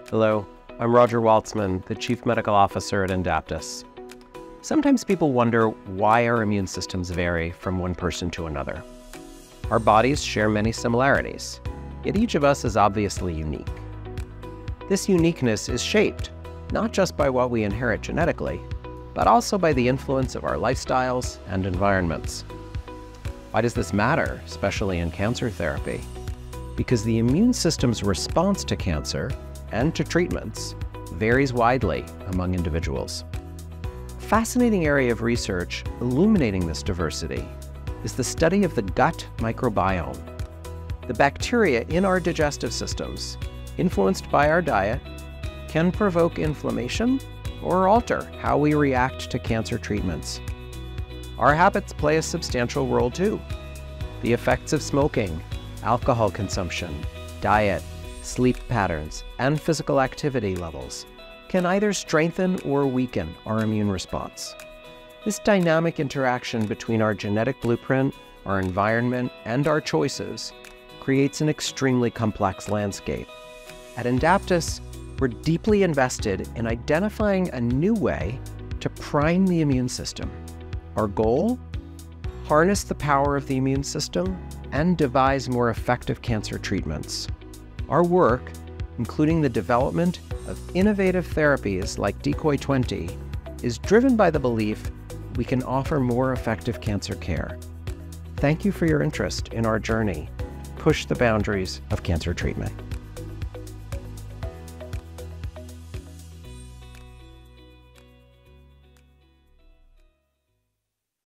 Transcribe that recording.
Hello, I'm Roger Waltzman, the Chief Medical Officer at Indaptus. Sometimes people wonder why our immune systems vary from one person to another. Our bodies share many similarities, yet each of us is obviously unique. This uniqueness is shaped not just by what we inherit genetically, but also by the influence of our lifestyles and environments. Why does this matter, especially in cancer therapy? Because the immune system's response to cancer and to treatments varies widely among individuals. A fascinating area of research illuminating this diversity is the study of the gut microbiome. The bacteria in our digestive systems, influenced by our diet, can provoke inflammation or alter how we react to cancer treatments. Our habits play a substantial role too. The effects of smoking, alcohol consumption, diet, sleep patterns, and physical activity levels can either strengthen or weaken our immune response. This dynamic interaction between our genetic blueprint, our environment, and our choices creates an extremely complex landscape. At Indaptus, we're deeply invested in identifying a new way to prime the immune system. Our goal? Harness the power of the immune system and devise more effective cancer treatments. Our work, including the development of innovative therapies like Decoy-20, is driven by the belief we can offer more effective cancer care. Thank you for your interest in our journey to push the boundaries of cancer treatment.